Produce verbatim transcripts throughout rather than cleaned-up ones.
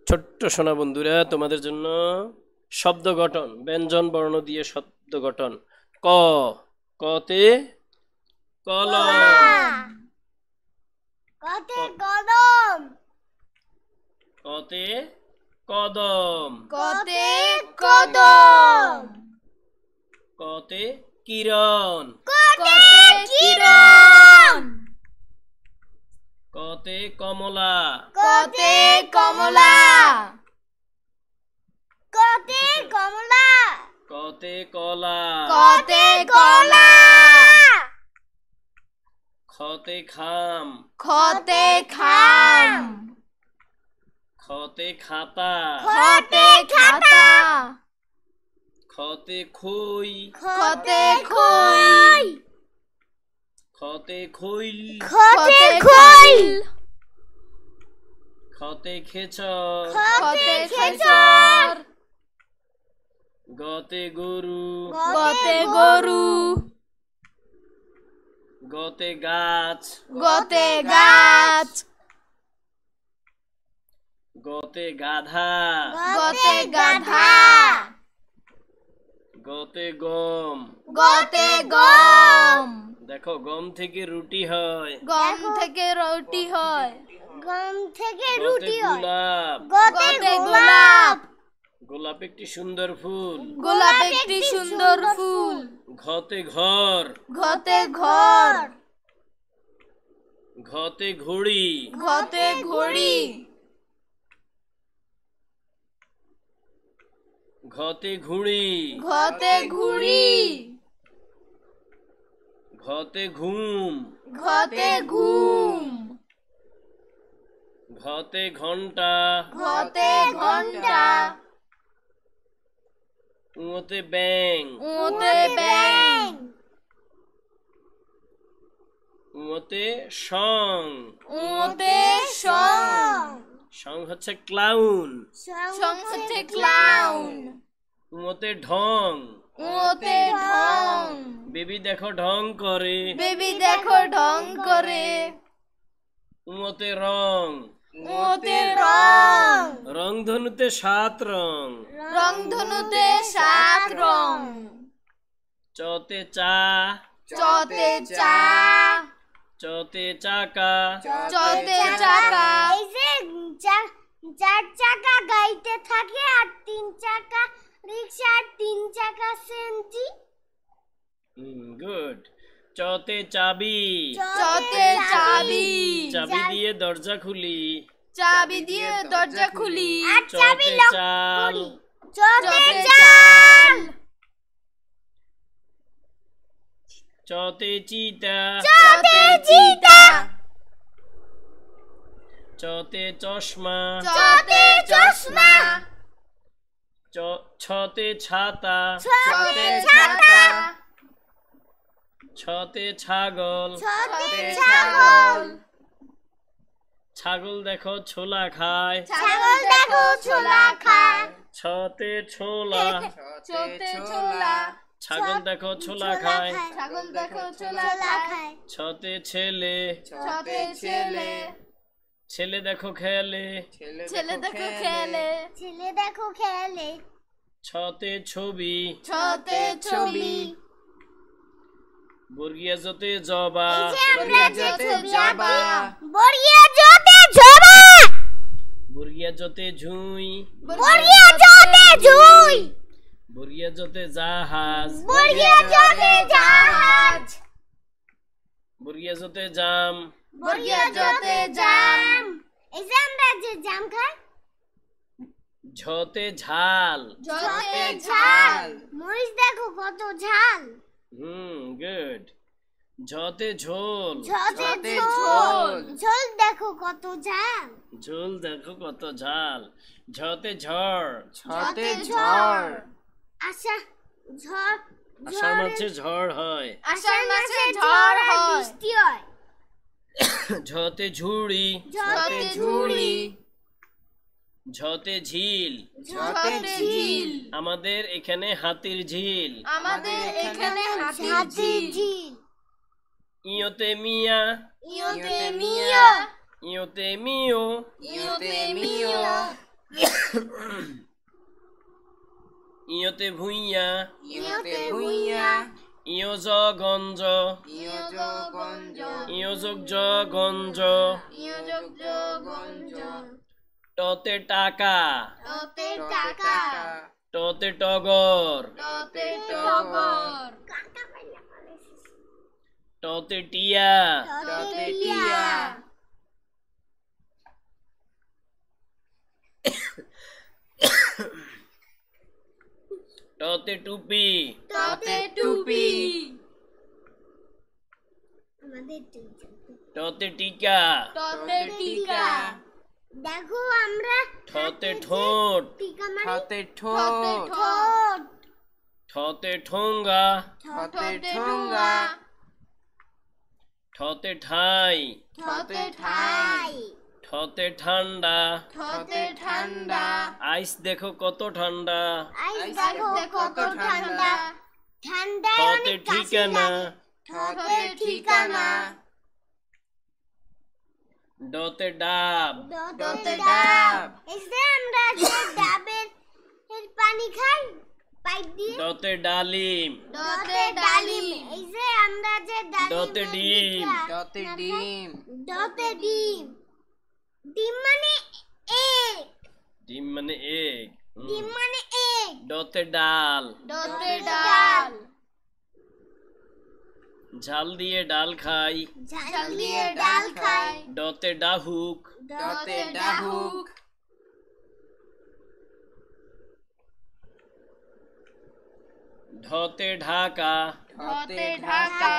ছোট্ট সোনা বন্ধুরা, তোমাদের জন্য শব্দ গঠন, ব্যঞ্জন বর্ণ দিয়ে শব্দ গঠন। ক কতে কলম, কতে কলম, কতে কদম, কতে কদম, কতে কিরণ, কতে কিরণ, কতে কমলা, কতে কমলা, কতে কমলা, কতে কলা, কতে কলা, খতে খাম, খতে খাম, খতে খাতা, খতে খাতা, খতে খই, খতে খই, খতে খৈল, খতে খৈল, খতে খেচর, খতে খেচর, গতে গরু, গতে গরু, গতে গাছ, গতে গাছ, গতে গাধা, গতে গাধা, গতে গম। গতে গম, দেখো, গম থেকে রুটি হয়, গম থেকে রুটি হয়, গম থেকে গতে রুটি হয়, গোলাপ, গতে গোলাপ, গোলাপ একটি সুন্দর ফুল, গোলাপ একটি সুন্দর ফুল, ঘতে ঘর, ঘতে ঘর, ঘতে ঘড়ি, ঘতে ঘড়ি, ঘতে ঘুড়ি, ঘতে ঘুড়ি, ঘতে ঘুম, ঘতে ঘুম, ঘতে ঘন্টা, ঘতে ঘন্টা, উঁতে ব্যাং, উতে ব্যাং, উঁতে সং, উতে সং, সং হচ্ছে ক্লাউন, সং হচ্ছে ক্লাউন, উঁতে ঢং, উতে ঢং, বেবি দেখো ঢং করে, বেবি দেখো ঢং করে, উঁতে রং, উতে রং, রংধনুতে সাত রং, রংধনুতে সাত রং, চতে চা, চতে চা, চতে চাকা, চতে চাকা, এই যে চার চাকা গাড়িতে থাকে আর তিন চাকা রিকশা আর তিন চাকা সেন্টি। গুড। চতে চাবি, চতে চাবি, চাবি দিয়ে দরজা খুলি, চাবি দিয়ে দরজা খুলি, চতে চাল, চতে চাল, চতে চিতা, চতে চিতা, চতে চশমা, চতে চশমা, চ- ছতে ছাতা, চতে ছাতা, ছতে ছাগল, চতে ছাগল, ছাগল দেখো ছোলা খায়, ছাগল দেখো ছোলা খায়, ছতে ছোলা, চতে ছোলা, ছাগল দেখো ছোলা খায়, ছাগল দেখো ছোলা খায়, ছতে ছেলে, চতে ছেলে, ছেলে দেখো খেলে, ছেলে দেখো খেলে, ছেলে দেখো খেলে, ছতে ছবি, ছতে ছবি, বর্গিয়া জতে জবা, আমরা যেতে জবা, বড়িয়া জতে জবা, বর্গিয়া জতে ঝুই, বড়িয়া জতে ঝুই, বর্গিয়া জতে জাহাজ, বড়িয়া জতে জাহাজ, বর্গিয়া জতে জাম, বড়িয়া জতে জাম, এই যে আমরা যে জাম খাই, ঝতে ঝাল, জতে ঝাল, মরিচ দেখো কত ঝাল, হুম গুড। ঝতে ঝোল, ঝতে ঝোল, ঝোল দেখো কত ঝাল, ঝোল দেখো কত ঝাল। ঝতে ঝড়, ঝতে ঝড়, আশা ঝড়, আষাঢ় মাসে ঝড় হয়, আষাঢ় মাসে ঝড় হয়, বৃষ্টি হয়, ঝতে ঝুড়ি, ঝতে ঝুড়ি, ঝতে ঝিল, ঝতে ঝিল, আমাদের এখানে হাতির ঝিল, আমাদের এখানে হাতির ঝিল, ইয়োতে মিয়া, ইয়োতে মিয়া, ইয়োতে মিও, ইয়োতে মিয়া, ইয়তে ভুইয়া ইয়তে ভুইয়া ইয়জ গঞ্জ ইয়জ গঞ্জ ইয়যোগ জ গঞ্জ ইয়যোগ জ গঞ্জ টতে টাকা টতে টাকা টতে টগর টতে টগর টতে টিয়া টতে টিয়া টতে টুপি টতে টুপি আমাদের টিচার টতে টিকা টতে টিকা দেখো আমরা ঠতে ঠোঁট টিকা মানে টতে ঠোঁট ঠোঁট ঠতে ঠোঙ্গা টতে ঠোঙ্গা ঠতে ঠাই টতে ঠাই ঠতে ঠান্ডা টতে ঠান্ডা আইস দেখো কত ঠান্ডা আইস দেখো কত ঠান্ডা ঠান্ডা ঠতে ঠিকানা টতে ঠিকানা ডতে ডাব ডতে ডাব এই যে আমরা যে ডাবের এর পানি খাই পাইপ দিয়ে ডতে ডালিম ডতে ডালিম এই যে আমরা যে ডালিম ডতে ডিম টতে ডিম ডতে ডিম ডিম মানে এক ডিম মানে এগ ডিম মানে এক ডতে ডাল টতে ডাল ঝাল দিয়ে ডাল খাই ঝাল দিয়ে ডাল খাই ডতে ডাহুক টতে ডাহুক ঢতে ঢাকা টতে ঢাকা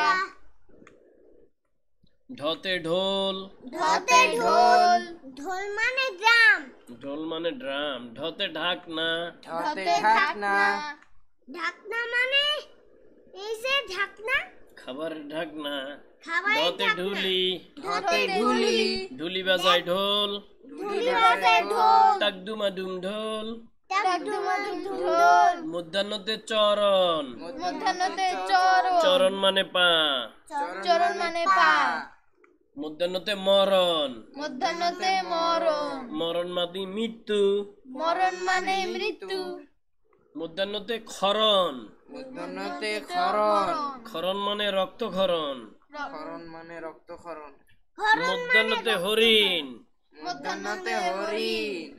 ঢতে ঢোল ঢতে ঢোল ঢোল মানে ড্রাম ঢোল মানে ড্রাম ঢতে ঢাকনা টতে ঢাকনা ঢাকনা মানে এই যে ঢাকনা খাবারের ঢাকনা খাবারের ঢতে ঢাকনা ঢুলি টতে ঢুলি ঢুলি বাজায় ঢোল ঢুলি বাজায় ঢোল টাকডুমাডুম ঢোল টাকডুমাডুম ঢোল মধ্যাহ্নতে চরণ মধ্যাহ্নতে চরণ চরণ মানে পা চরণ মানে পা মধ্যাহ্নতে মরণ মধ্যাহ্নতে মরণ মরণ মানে মৃত্যু মরণ মানে মৃত্যু মধ্যাহ্নতে ক্ষরণ মধ্যাহ্নতে খরণ ক্ষরণ মানে রক্তক্ষরণ খরণ মানে রক্তক্ষরণ মধ্যাহ্নতে হরিণ মধ্যাহ্নতে হরিণ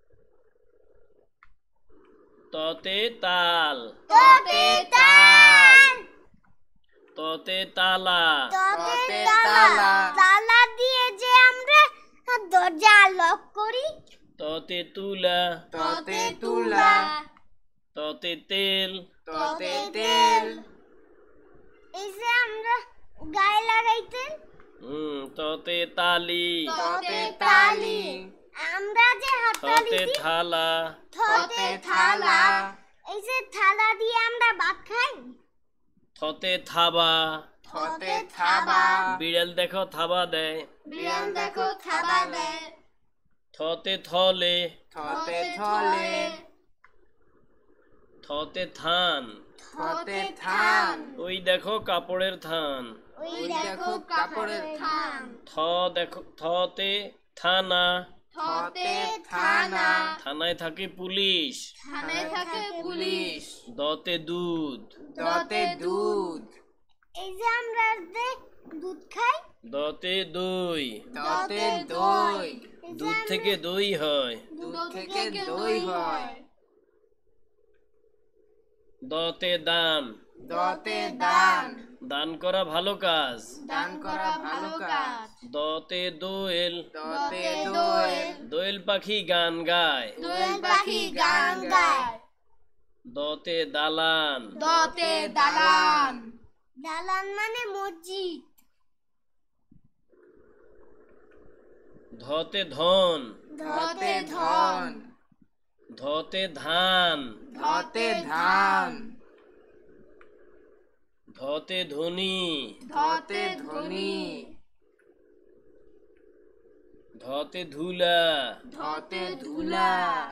ততে তাল ততে তাল ততে তালা ততে ততে তালা তালা তালা দিয়ে যে আমরা দরজা লক করি ততে তুলা ততে তুলা ততে তেল ততে তেল এই যে আমরা গায়ে লাগাইতে হুম ততে তালি ততে তালি আমরা যে হাততালি ততে দিই থালা থতে থালা এই যে থালা দিয়ে আমরা ভাত খাই থতে থাবা ততে থাবা বিড়াল দেখো থাবা দেয় বিড়াল দেখো থাবা দেয় থতে থলে ততে থলে থতে থান ততে থান ওই দেখো কাপড়ের থান ওই দেখো কাপড়ের থান থ দেখো থতে থানা ততে থানা থানায় থাকে পুলিশ থানায় থাকে পুলিশ দতে দুধ ততে দুধ এই যে আমরা যে দুধ খাই দতে দই ততে দই দুধ থেকে দই হয় দুধ থেকে দই হয় দতে দান দতে দান দান করা ভালো কাজ দান করা ভালো কাজ দতে দোয়েল দতে দোয়েল দোয়েল পাখি গান গায় দোয়েল পাখি গান গায় দতে দালান দতে দালান দালান মানে মসজিদ ধতে ধন ধতে ধন ধতে ধান ধতে ধান ধতে ধনী ধতে ধনী ধতে ধুলা ধতে ধুলা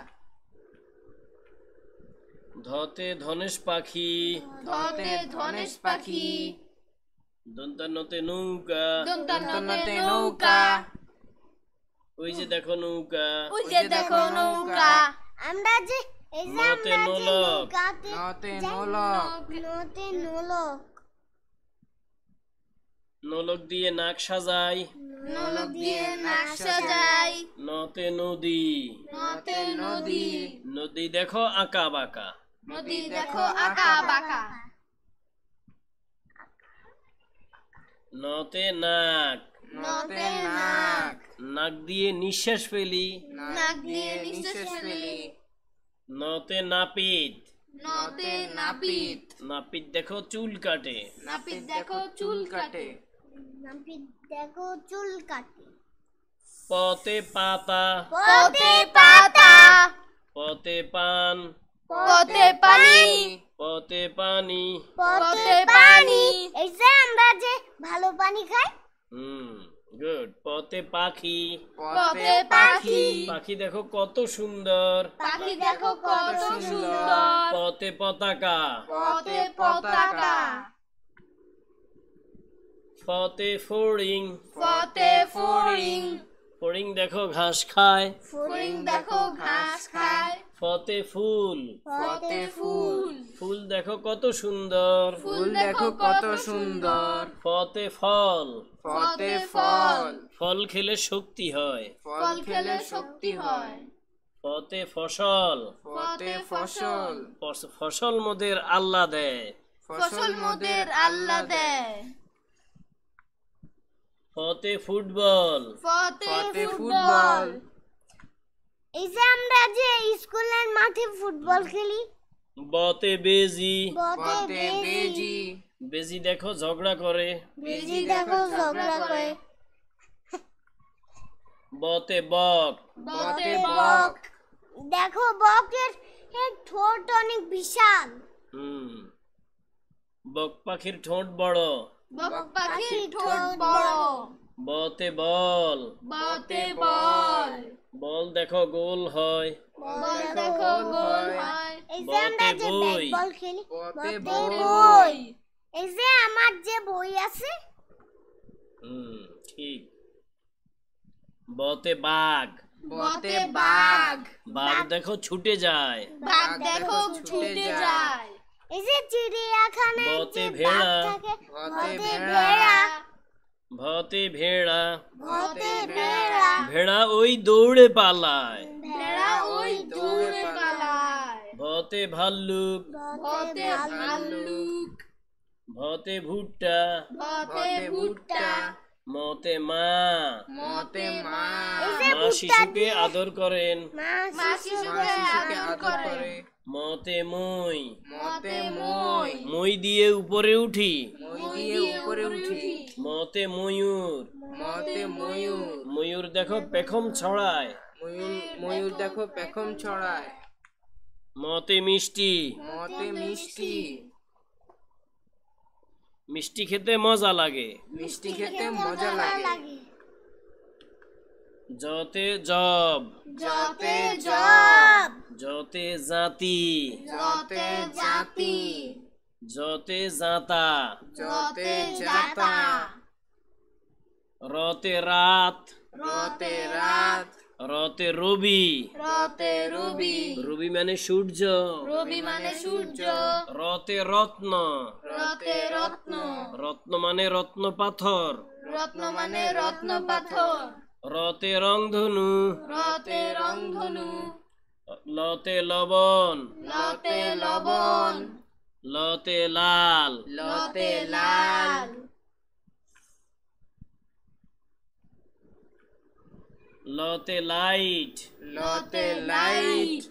ধতে ধনেশ পাখি ধতে ধনেশ পাখি দন্তান্নতে নৌকা দন্তনতে নৌকা ওই যে দেখো নৌকা ওই যে দেখো নৌকা আমরা যে এই যে নতে আমরা যে নোলক। নৌকাতে নতে যাই, নোলক নতে নোলক নোলক দিয়ে নাক সাজাই। নোলক দিয়ে নাক সাজাই নতে নদী। নতে নদী নদী দেখো আঁকা বাঁকা। নদী দেখো আঁকা বাঁকা নতে নাক। নতে নাক নাক দিয়ে নিঃশ্বাস ফেলি। নাক দিয়ে নিঃশ্বাস ফেলি নতে নাপিত। নতে নাপিত নাপিত দেখো চুল কাটে। নাপিত দেখো চুল কাটে নাপিত দেখো চুল কাটে পতে পাতা। পথে পাতা পতে পান। পথে পানি পতে পানি। পথে পানি এই যে আমরা যে ভালো পানি খাই হুম গুড। পতে পাখি। পথে পাখি পাখি দেখো কত সুন্দর। পাখি দেখো কত সুন্দর পতে পতাকা। পথে পতাকা ফতে ফড়িং। পথে ফড়িং ফড়িং দেখো ঘাস খায়। ফড়িং দেখো ঘাস খায় ফতে ফুল। পথে ফুল ফুল দেখো কত সুন্দর। ফুল দেখো কত সুন্দর ফতে ফল। পথে ফল ফল খেলে শক্তি হয়। ফল খেলে শক্তি হয় ফতে ফসল। পথে ফসল ফস- ফসল মোদের আল্লাহ দেয়। ফসল মোদের আল্লাহ দেয় ফতে ফুটবল। পথে ফুটবল এই যে আমরা যে স্কুলের মাঠে ফুটবল খেলি বতে বেজি। বতে পথে বেজি বেজি বেজি দেখো ঝগড়া করে। বেজি দেখো ঝগড়া করে বতে বক। পথে বক দেখো বকের এর ঠোঁট অনেক বিশাল হুম বক পাখির ঠোঁট বড়। বক পাখির ঠোঁট বড় বতে বল। পথে বল বল দেখো গোল হয়। বল দেখো গোল হয় এই যে আমরা যে বতে বই। ব্যাট বল খেলি পথে বতে বই বই এই যে আমার যে বই আছে হুম ঠিক। বতে বাঘ। পথে বাঘ বাঘ দেখো ছুটে যায়। বাঘ দেখো ছুটে যায় এই যে চিড়িয়াখানায় বতে যে ভেড়া। বাঘ থাকে বতে বতে ভেড়া। ভেড়া ভতে ভেড়া। বতে ভেড়া ভেড়া ওই দৌড়ে পালায়। ভেড়া ওই দৌড়ে পালায় ভতে ভাল্লুক। পথে ভাল্লুক ভতে ভুট্টা। পথে ভুট্টা মতে মা। মতে মা মা শিশুকে আদর করেন। মা মা শিশুকে শিশুকে আদর আদর করে করে মতে মই। মতে মই মই দিয়ে উপরে উঠি। মই দিয়ে উপরে উঠি মতে ময়ূর। মতে ময়ূর ময়ূর দেখো পেখম ছড়ায়। ময়ূর ময়ূর দেখো পেখম ছড়ায় মতে মিষ্টি। মতে মিষ্টি মিষ্টি খেতে মজা লাগে। মিষ্টি খেতে মজা লাগে লাগে যতে জব। যতে জব যতে জাতি। যতে জাতি যতে জাতা। যতে জাতা রতে রাত। রতে রাত রতে রবি। রতে রবি রবি মানে সূর্য। রবি মানে সূর্য রতে রত্ন। রতে রত্ন রত্ন মানে রত্ন পাথর। রত্ন মানে রত্ন পাথর রতে রংধনু। রতে রংধনু লতে লবণ। লতে লবণ লতে লাল। লতে লাল লতে লাইট। লতে লাইট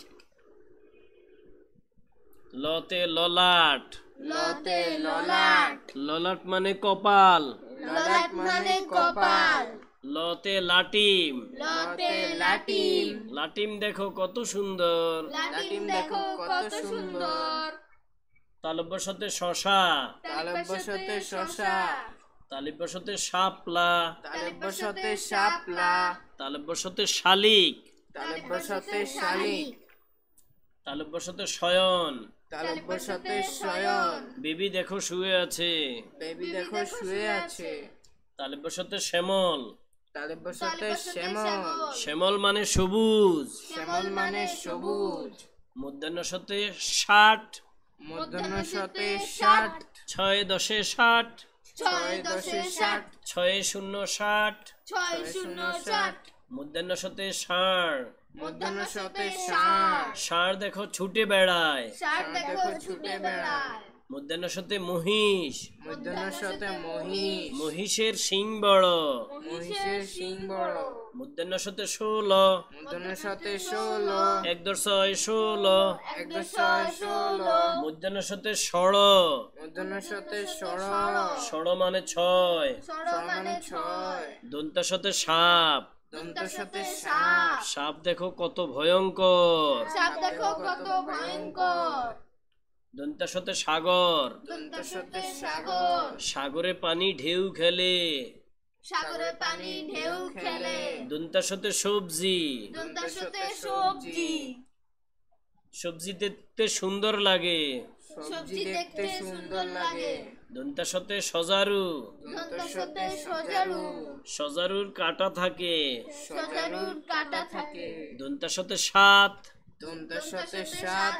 লতে ললাট। লতে ললাট ললাট মানে কপাল। ললাট মানে কপাল লতে লাটিম। লতে লাটিম লাটিম দেখো কত সুন্দর। লাটিম দেখো কত সুন্দর তালব্যসাতে শশা। তালব্যসাতে শশা তালব্যসাতে শাপলা। তালব্যসাতে শাপলা তালব্যসাতে শালিক। তালব্যসাতে শালিক তালব্যসাতে শয়ন। তালব্যসাতে শয়ন বেবি দেখো শুয়ে আছে। বেবি দেখো শুয়ে আছে তালব্যসাতে শ্যামল। তালব্য বসাতে শ্যামল শ্যামল মানে সবুজ। শ্যামল মানে সবুজ মধ্যাহ্ন সাথে ষাট, মধ্যাহ্ন সাথে ষাট ছয় দশে ষাট, ছয় দশে ষাট ছয় শূন্য ষাট, ছয় শূন্য ষাট মধ্যাহ্ন সাথে ষাঁড়, মধ্যাহ্ন সাথে ষাট ষাঁড় দেখো ছুটে বেড়ায়। ষাট দেখো ছুটে বেড়ায় মধ্যাহ্ন সাথে মহিষ, মধ্যাহ্ন সাথে মহিষ মহিষের শিং বড়। মহিষের শিং বড় মধ্যাহ্ন সাথে ষোলো, মধ্যাহ্ন সাথে ষোলো এক দশ ছয় ষোলো, এক দশ ছয় ষোলো মধ্যাহ্ন সাথে ষড়, মধ্যাহ্ন সাথে ষড় ষড় মানে ছয়। ষড় মানে ছয় দন্তার সাথে সাপ, দন্ত সাথে সাপ সাপ দেখো কত ভয়ঙ্কর। সাপ দেখো কত ভয়ঙ্কর দন্তার সাথে সাগর, দন্ত সাথে সাগর সাগরে পানি ঢেউ খেলে। সাগরে পানি ঢেউ খেলে দন্তার সাথে সবজি, দন্ত সাথে সবজি সবজি দেখতে সুন্দর লাগে। সবজি দেখতে সুন্দর লাগে দন্তার সাথে সজারু, দন্ত সাথে সজারু সজারুর কাঁটা থাকে। সজারুর কাঁটা থাকে দন্তার সাথে সাত, দন্ত সাথে সাত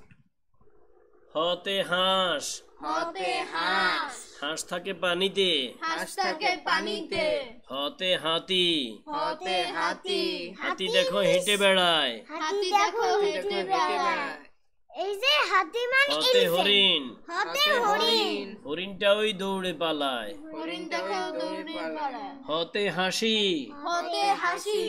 হতে হাঁস, হতে হাঁস হাঁস থাকে পানিতে। হাঁস থাকে পানিতে হতে হাতি, হতে হাতি হাতি দেখো হেঁটে বেড়ায়। হাতি দেখো হেঁটে বেড়ায়। এই যে হাতি মানে এই হতে যে হরিণ, হাতে হরিণ। হরিণটা ওই দৌড়ে পালায়। হরিণ দেখো দৌড়ে পালায় হতে হাসি, হতে হাসি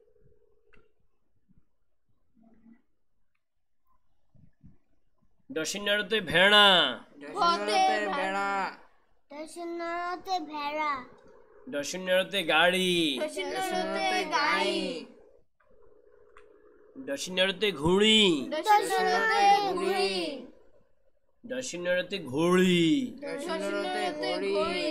দশিনারতে ভেড়া, হতে বেড়া দশনাতে ভেড়া। দশিনারতে গাড়ি, দশনাতে গাই দশিনারতে ঘুড়ি, দশনাতে ঘুড়ি দশিনারতে ঘড়ি, দশনাতে ঘড়ি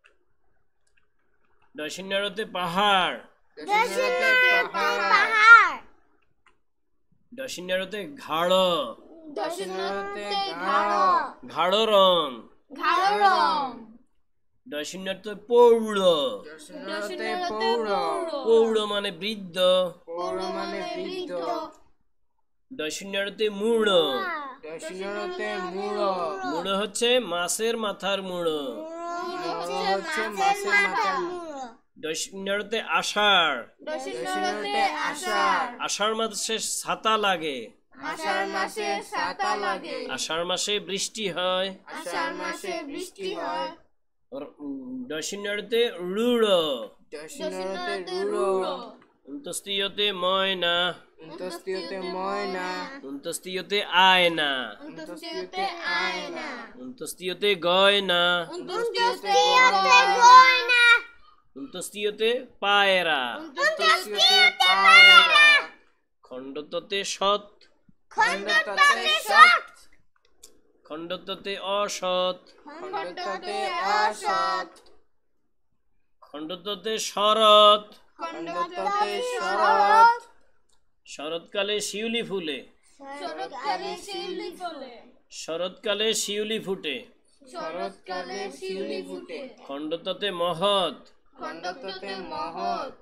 দশিনারতে পাহাড়, দশনাতে পাহাড় পাহাড়। দশিনারতে ঘাড়, দশনাতে ঘাড় ঘাড় রং। ঘাড় রং দশিনারতে পৌড়, দশনাতে পৌর পৌড় মানে বৃদ্ধ। পৌর মানে বৃদ্ধ দশিনারতে মূঢ়, দশনাতে মূঢ় মূঢ় হচ্ছে মাছের মাথার মূঢ়। মূঢ় হচ্ছে মাছের মাথা দশিনারতে আষাঢ়, দশনাতে আষাঢ় আষাঢ় মাসে ছাতা লাগে। আষাঢ় মাসে ছাতা লাগে আষাঢ় মাসে বৃষ্টি হয়। আষাঢ় মাসে বৃষ্টি হয় দশিনারতে রুড়, দশনাতে রুড় উন্তস্তীয়তে ময়না, উন্তস্তীয়তে ময়না উন্তস্তীয়তে আয়না, উন্তস্তীয়তে আয়না উন্তস্তীয়তে গয়না, উন্তস্তীয়তে গয়না। উন্তস্তীয়তে পায়রা, উন্তস্তীয়তে পায়রা খণ্ডততে সৎ, খণ্ডততে সৎ খণ্ডততে অসৎ, খণ্ডততে অসৎ খণ্ডততে শরৎ, খণ্ডততে শরৎ শরৎকালে শিউলি ফুলে, শরৎকালে শিউলি ফলে শরৎকালে শিউলি ফুটে। শরৎকালে শিউলি ফুটে খণ্ডততে মহৎ, খণ্ডততে মহৎ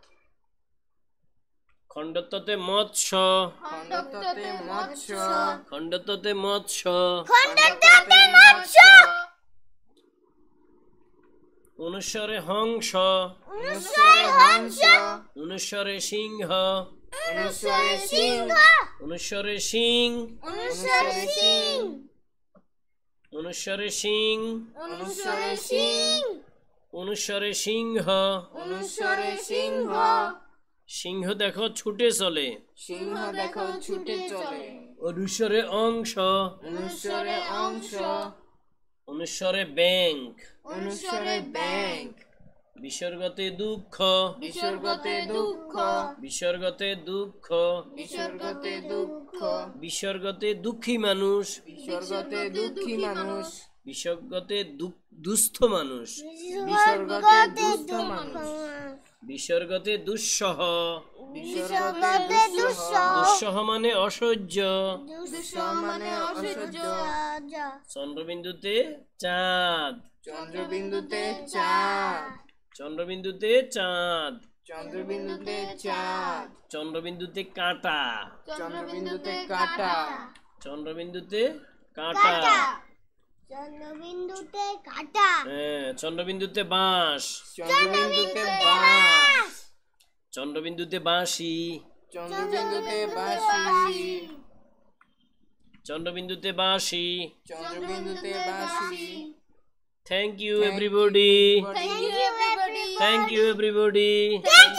খণ্ডততে মৎস্য, খণ্ডততে মৎস্য খণ্ডততে মৎস্য, খণ্ডততে মৎস্য অনুস্বরে হংস, অনুস্বরে হংস অনুস্বরে সিংহ, অনুস্বরে সিংহ অনুস্বরে সিং, অনুস্বরে সিং অনুস্বরে সিং, অনুস্বরে সিং অনুস্বরে সিংহ। অনুস্বরে সিংহ সিংহ দেখো ছুটে চলে। সিংহ দেখো ছুটে চলে অনুস্বরে অংশ, অনুস্বরে অংশ অনুস্বরে ব্যাংক, অনুস্বরে ব্যাংক বিসর্গতে দুঃখ, বিসর্গতে দুঃখ বিসর্গতে দুঃখ, বিসর্গতে দুঃখ বিসর্গতে দুঃখী মানুষ, বিসর্গতে দুঃখী মানুষ বিসর্গতে দু- দুস্থ মানুষ, বিসর্গতে দুস্থ মানুষ বিসর্গতে দুঃসহ, বিসর্গতে দুঃসহ দুঃসহ মানে অসহ্য। দুঃসহ মানে অসহ্য চন্দ্রবিন্দুতে চাঁদ, চন্দ্রবিন্দুতে চাঁদ চন্দ্রবিন্দুতে চাঁদ, চন্দ্রবিন্দুতে চাঁদ, চন্দ্রবিন্দুতে কাঁটা, চন্দ্রবিন্দুতে কাঁটা, চন্দ্রবিন্দুতে কাঁটা, চন্দ্রবিন্দুতে কাঁটা, হ্যাঁ, চন্দ্রবিন্দুতে বাঁশ, চন্দ্রবিন্দুতে বাঁশ, চন্দ্রবিন্দুতে বাঁশি, চন্দ্রবিন্দুতে বাঁশি, চন্দ্রবিন্দুতে বাঁশি। চন্দ্রবিন্দুতে বাঁশি। Thank you everybody, Thank Thank you everybody. Thank you everybody. Thank